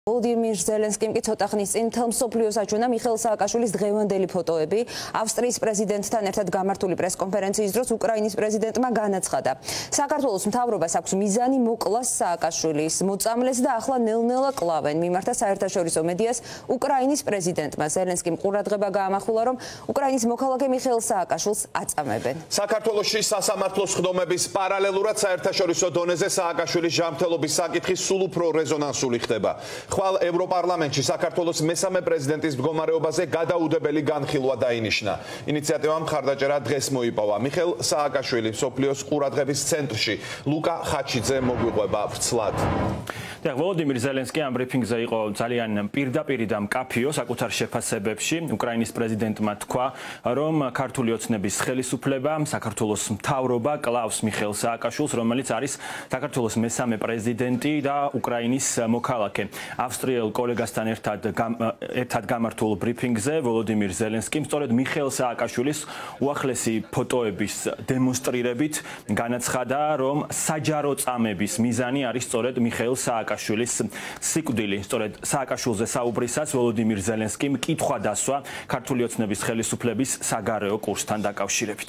ვოლოდიმირ ზელენსკიმ კი ცოტა ხნის წინ მთელ მსოფლიოს აჩვენა მიხეილ სააკაშვილის დღევანდელი ფოტოები. ავსტრიის პრეზიდენტთან ერთად გამართული პრესკონფერენციის დროს უკრაინის პრეზიდენტმა განაცხადა. საქართველოს მთავრობას აქვს მიზანი მოკლას სააკაშვილის მოწამლეს და ახლა ნელ-ნელა კლავენ. მიმართა საერთაშორისო მედიას უკრაინის პრეზიდენტმა ზელენსკიმ ყურადღება გაამახვილა, რომ უკრაინის მოქალაქე მიხეილ სააკაშვილს აწამებენ. საქართველოში სასამართლოს ხდომების პარალელურად საერთაშორისო დონეზე სააკაშვილის ჯანმრთელობის საკითხი სულ უფრო რეზონანსული ხდება. ხვალ ევროპარლამენტში საქართველოს მესამე პრეზიდენტის მდგომარეობაზე გადაუდებელი განხილვა დაინიშნა. ინიციატივამ მხარდაჭერა დღეს მოიპოვა. მიხეილ სააკაშვილი მსოფლიოს ყურადღების ცენტრში. ლუკა ხაჩიძე მოგვიყვება ვრცლად. ვოლოდიმირ ზელენსკი ამ ბრიფინგზე იყო ძალიან პირდაპირ და მკაფიო საკუთარ შეფასებებში. უკრაინის პრეზიდენტმა თქვა, რომ ქართული ოცნების ხელისუფლება, საქართველოს მთავრობა კლავს მიხეილ სააკაშვილს, რომელიც არის საქართველოს მესამე პრეზიდენტი და უკრაინის მოქალაქე. ავსტრიელ კოლეგასთან ერთად გამართულ ბრიფინგზე ვოლოდიმირ ზელენსკიმ სწორედ მიხეილ სააკაშვილის უახლესი ფოტოების დემონსტრირებით განაცხადა, რომ საჯარო წამების მიზანი არის სწორედ მიხეილ სააკაშვილის სიკვდილი. სწორედ სააკაშვილზე საუბრისას ვოლოდიმირ ზელენსკიმ კითხვა დასვა ქართული ოცნების ხელისუფლების საგარეო კურსთან დაკავშირებით.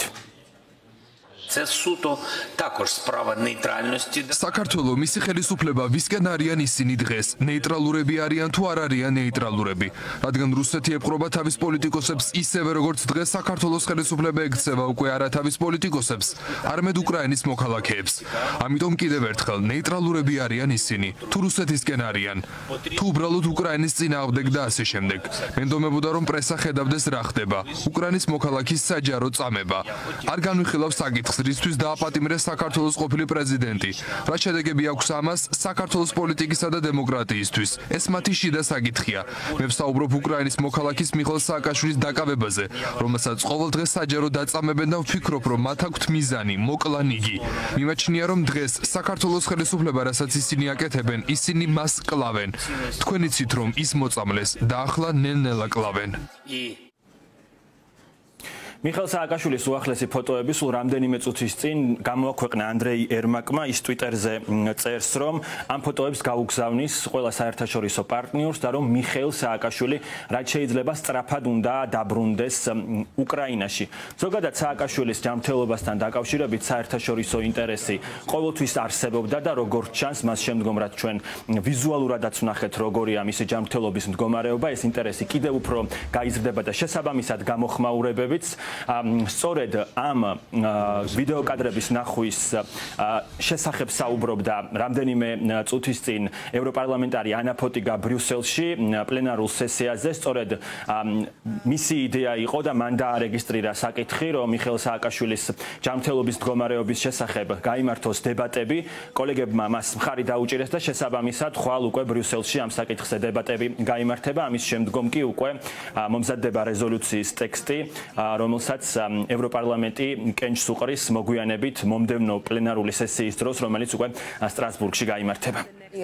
საქართველოს მისი ხელისუფლება ვისკენ არიან ისინი დღეს, ნეიტრალურები არიან თუ არ არიან ნეიტრალურები, რადგან რუსეთი ეპყრობა თავის პოლიტიკოსებს ისევე როგორც დღეს საქართველოს ხელისუფლება ექცევა უკვე არათავის პოლიტიკოსებს, არამედ უკრაინის მოქალაქეებს. ამიტომ კიდევ ერთხელ ნეიტრალურები არიან ისინი, თუ რუსეთისკენ არიან, თუ უბრალოდ უკრაინის წინააღმდეგ და ასე შემდეგ. მენდომებოდა რომ პრესა ხედავდეს რა ხდება, უკრაინის მოქალაქის საჯარო წამება. არ განვიხილავს საკითხს რისთვის დააპატიმრეს საქართველოს ყოფილი პრეზიდენტი. რა შედეგები აქვს ამას საქართველოს პოლიტიკისა და დემოკრატიისთვის? ეს მათი შიდა საკითხია. მე ვსაუბრობ უკრაინის მოქალაქის მიხეილ სააკაშვილის დაკავებაზე, რომელსაც ყოველდღე საჯარო დაწამებენ და ვფიქრობ, რომ მათ აქვთ მიზანი, მოკლან იგი. მიმაჩნია, რომ დღეს საქართველოს ხელისუფლება, რასაც ისინი აკეთებენ, ისინი მას კლავენ. თქვენ იცით, რომ ის მოწამლეს და ახლა ნელ-ნელა კლავენ. მიხეილ სააკაშვილის უახლესი ფოტოები სულ რამდენიმე წუთის წინ გამოაქვეყნა ანდრეი ერმაკმა. ის ტვიტერზე წერს, რომ ამ ფოტოებს გაუგზავნის ყველა საერთაშორისო პარტნიორს და რომ მიხეილ სააკაშვილი რაც შეიძლება სწრაფად უნდა დაბრუნდეს უკრაინაში. ზოგადად სააკაშვილის ჯანმრთელობასთან დაკავშირებით საერთაშორისო ინტერესი ყოველთვის არსებობდა და როგორც ჩანს, მას შემდგომ რაც ჩვენ ვიზუალურადაც ვნახეთ, როგორია მისი ჯანმრთელობის მდგომარეობა, ეს ინტერესი კიდევ უფრო გაიზრდება და შესაბამისად გამოხმაურებებიც. სწორედ ამ ვიდეო კადრების ნახვის შესახებ საუბრობდა რამდენიმე წუთის წინ ევროპარლამენტარი ანა ფოტიგა ბრიუსელში პლენარულ სესიაზე. სწორედ მისი იდეა იყო და მან დაარეგისტრირა საკითხი, რომ მიხეილ სააკაშვილის ჯანმრთელობის მდგომარეობის შესახებ გაიმართოს დებატები. კოლეგებმა მას მხარი დაუჭირეს და შესაბამისად ხვალ უკვე ბრიუსელში ამ საკითხზე დებატები გაიმართება. ამის შემდგომ კი უკვე მომზადდება რეზოლუციის ტექსტი, რომელსაც ევროპარლამენტი კენჭს უყრის მოგვიანებით მომდევნო პლენარული სესიის დროს, რომელიც უკვე სტრასბურგში გაიმართება.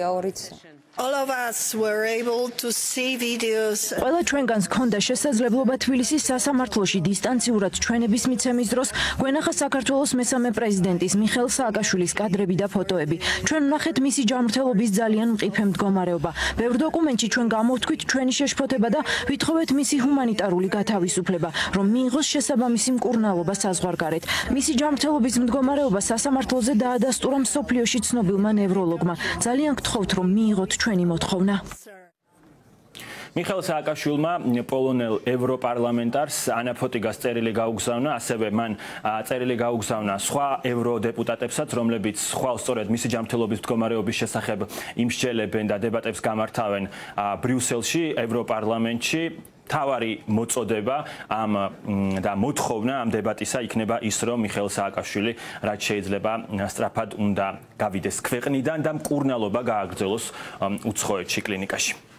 ყველა ჩვენგანს ჰქონდა შესაძლებლობა თბილისის სასამართლოში დისტანციურად ჩვენების მიცემის დროს გვენახა საქართველოს მესამე პრეზიდენტის მიხეილ სააკაშვილის კადრები და ფოტოები. ჩვენ ვნახეთ მისი ჯანმრთელობის ძალიან მყიფე მდგომარეობა. ბევრ დოკუმენტში ჩვენ გამოვთქვით ჩვენი შეშფოთება და ვითხოვეთ მისი ჰუმანიტარული გათავისუფლება, რომ მიიღოს შესაბამისი მკურნალობა საზღვარგარეთ. მისი ჯანმრთელობის მდგომარეობა სასამართლოზე დაადასტურა მსოფლიოში ცნობილმა ნევროლოგმა. ძალიან გთხოვთ, რომ მიიღოთ ჩვენი მოთხოვნა. მიხეილ სააკაშვილმა პოლონელ ევროპარლამენტარს ანა ფოტიგას წერილი გაუგზავნა, ასევე მან წერილი გაუგზავნა სხვა ევროდეპუტატებსაც, რომლებიც ხვალ სწორედ მისი ჯანმრთელობის მდგომარეობის შესახებ იმსჯელებენ და დებატებს გამართავენ ბრიუსელში, ევროპარლამენტში. თავარი მოწოდება და მოთხოვნა ამ დებატისა იქნება ის, რომ მიხეილ სააკაშვილი რაც შეიძლება სწრაფად უნდა გავიდეს ქვეყნიდან და მკურნალობა გააგრძელოს უცხოეთში კლინიკაში.